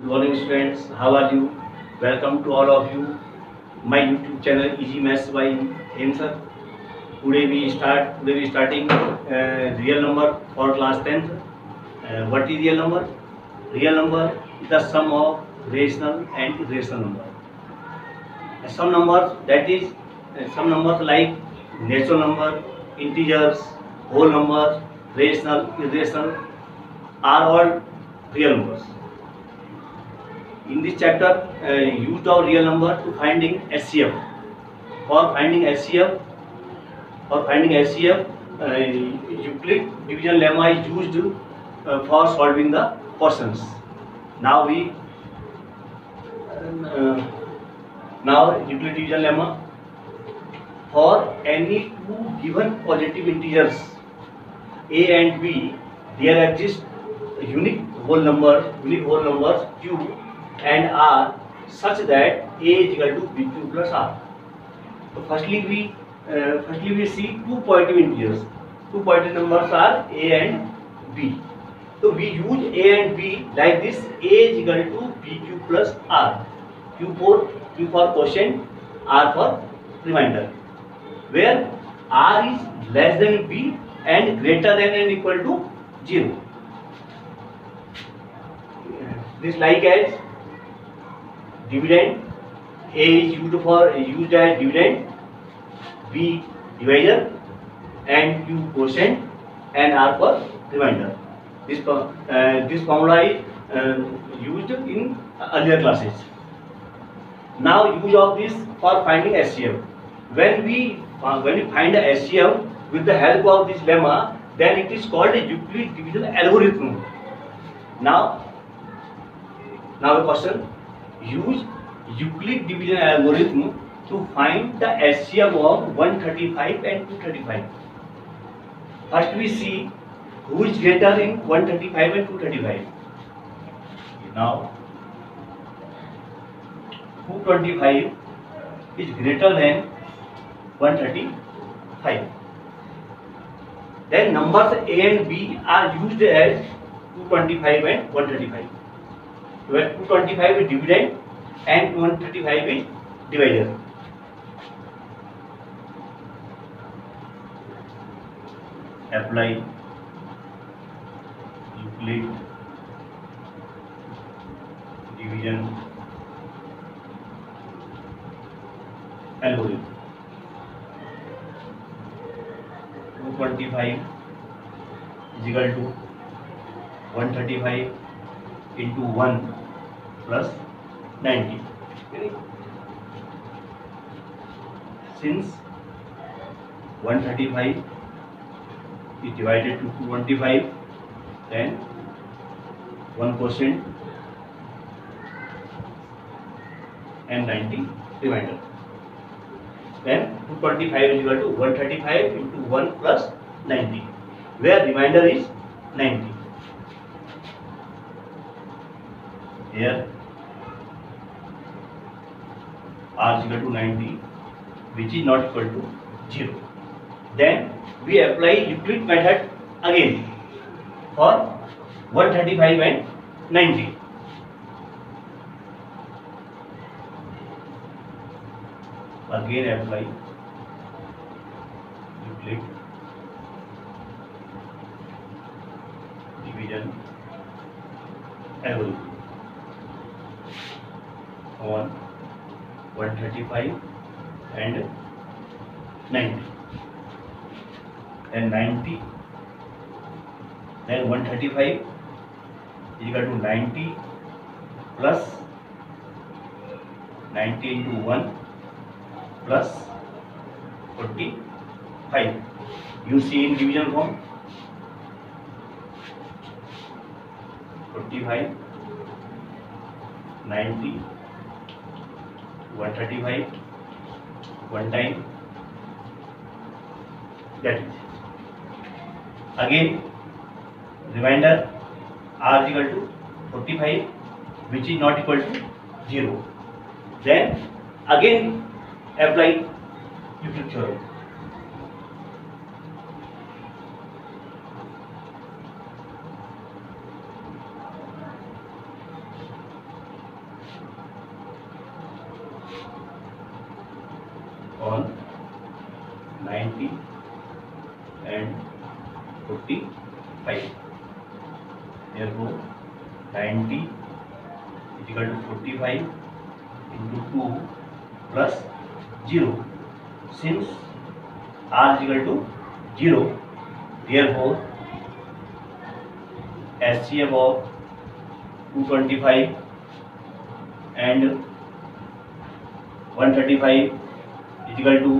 Good morning, students. How are you? Welcome to all of you. My YouTube channel Easy Maths by M sir. Today we starting real number for class 10th. What is real number? Real number is the sum of rational and irrational number. Some numbers, that is some numbers like natural number, integers, whole numbers, rational, irrational are all real numbers. In this chapter, used our real number to finding HCF. For finding HCF, Euclid division lemma is used for solving the questions. Now Euclid division lemma for any two given positive integers a and b, there exist unique whole numbers q and r such that a is equal to bq plus r. So firstly we see two positive integers. Two positive numbers are a and b. So we use a and b like this: a is equal to bq plus r. Q for quotient, r for remainder, where r is less than b and greater than and equal to 0. This like as dividend. A is used as dividend, b divisor, and q quotient, and r for remainder. This formula is used in earlier classes. Now use of this for finding HCF. When we find the HCF with the help of this lemma, then it is called a Euclid division algorithm. Now a question: use Euclid division algorithm to find the HCF of 135 and 235. First we see who is greater in 135 and 235. Now 225 is greater than 135. Then numbers a and b are used as 225 and 135. Where 225 is dividend and 135 is divisor. Apply Euclid division algorithm. 225 is equal to 135 into 1 plus 90. Since 135 is divided to 225, then 1% and 90 remainder. Then 225 is equal to 135 into 1 plus 90, where remainder is 90. Here r is equal to 90, which is not equal to 0. Then we apply Euclid method again for 135 and 90. Again apply Euclid division algorithm on 135 and 90. Then 90, then 135 is equal to 90 plus 90 into 1 plus 45. You see in division form 45, 90, 135, one time, that is. Again remainder r is equal to 45, which is not equal to 0. Then again apply Euclid theorem. 5. Therefore 90 is equal to 45 into 2 plus 0. Since r is equal to 0, therefore HCF of 225 and 135 is equal to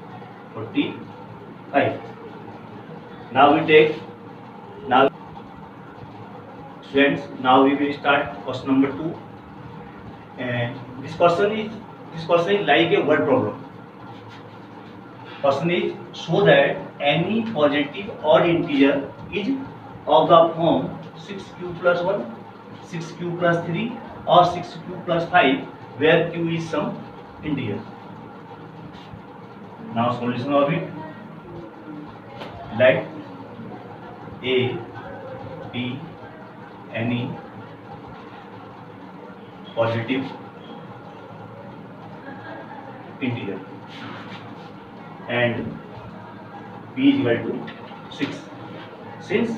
45. Now we take, now students, now we will start question number 2, and this question is like a word problem. Question is, show that any positive odd integer is of the form 6q plus 1, 6q plus 3 or 6q plus 5 where q is some integer. Now solution of it: let a be any positive integer and b is equal to 6. Since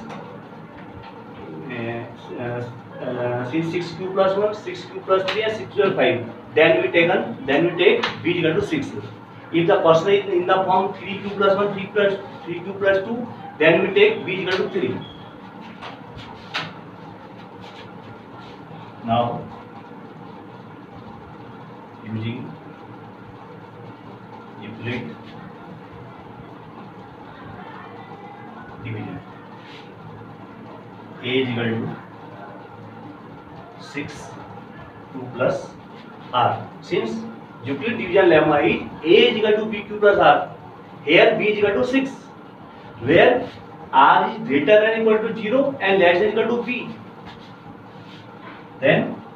6q plus 1, 6q plus 3 and 6q plus 5, then we take b is equal to 6. If the question is in the form 3q plus 1, 3q plus 2, then we take b is equal to 3. Now using Euclid division, a is equal to 6 2 plus r. Since Euclid division lemma is a is equal to bq plus r, here b is equal to 6, where r is greater than equal to 0 and less than equal to b. Then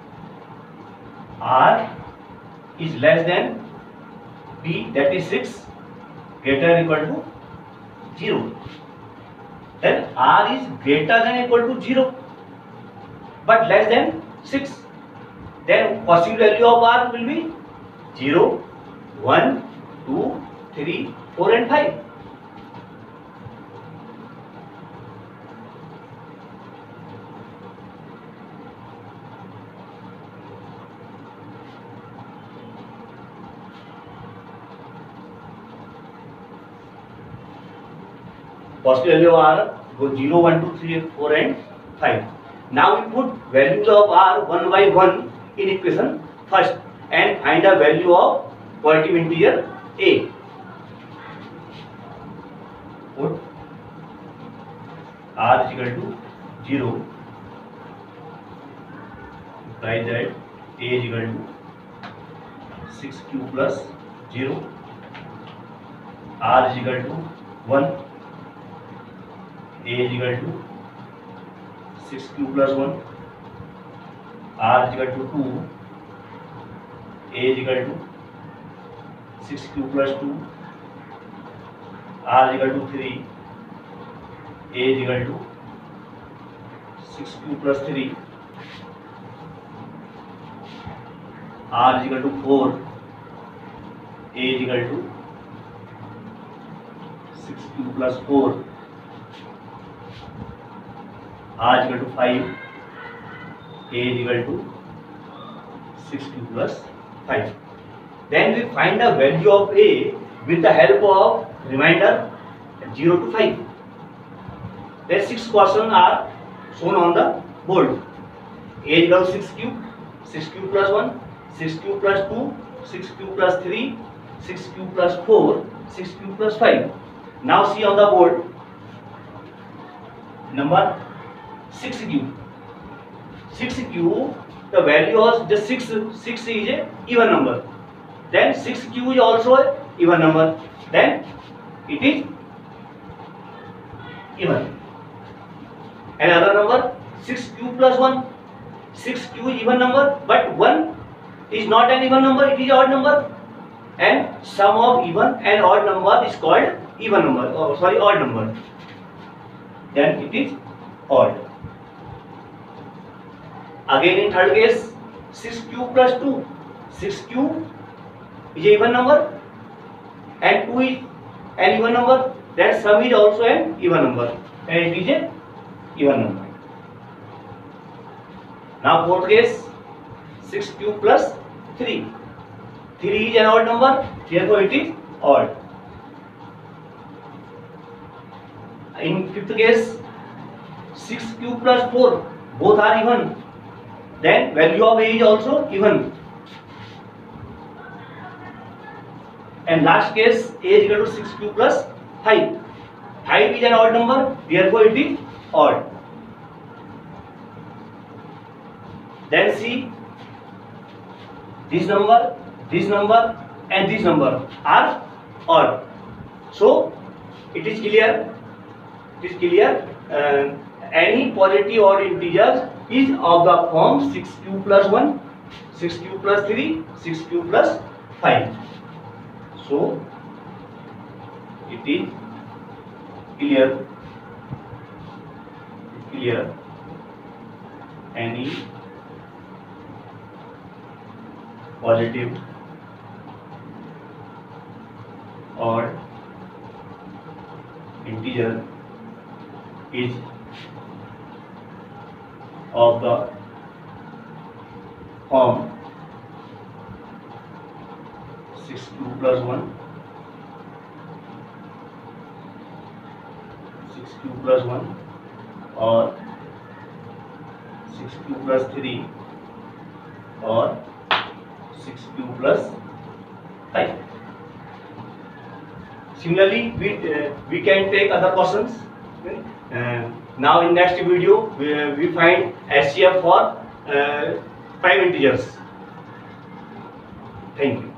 r is less than b, that is 6, greater than equal to 0. Then r is greater than equal to 0 but less than 6. Then possible value of r will be 0, 1, 2, 3, 4 and 5. Possible value of r go 0, 1, 2, 3, 4 and 5. Now we put values of r one by one in equation first and find a value of positive integer a. Put r is equal to 0, implies that a is equal to 6q plus 0, r is equal to 1, a is equal to 6q plus 1, r is equal to 2, a is equal to 6q plus 2, r is equal to 3, a is equal to 6q plus 3, r is equal to 4, a is equal to 6q plus 4, r is equal to 5, a is equal to 6q plus 5. Then we find the value of a with the help of remainder 0 to 5. Then 6 questions are shown on the board. A is equal to 6q, 6q plus 1, 6q plus 2, 6q plus 3, 6q plus 4, 6q plus 5. Now see on the board number 6q. 6q, the value of the 6 is a even number. Then 6q is also a even number. Then it is even. Another number 6q plus 1. 6q is even number, but 1 is not an even number, it is odd number. And sum of even and odd number is called even number. Odd number. Then it is odd. Again in third case, 6q plus 2. 6q is a even number and 2 is an even number. Then sum is also an even number and it is a even number. Now fourth case, 6 cube plus 3. 3 is an odd number, therefore it is odd. In fifth case, 6 cube plus 4, both are even. Then value of A is also even. And last case, A is equal to 6 cube plus 5. 5 is an odd number, therefore it is odd. Then see, this number and this number are odd. So it is clear. Any positive odd integer is of the form 6 cube plus 1, 6 cube plus 3, 6 cube plus 5. So it is clear. Any positive odd integer is of the form 6 cube plus 1, 6 cube plus 1 or 6 cube plus 3 or 6 cube plus 5. Similarly, we can take other questions. Now in next video we find HCF for prime integers. Thank you.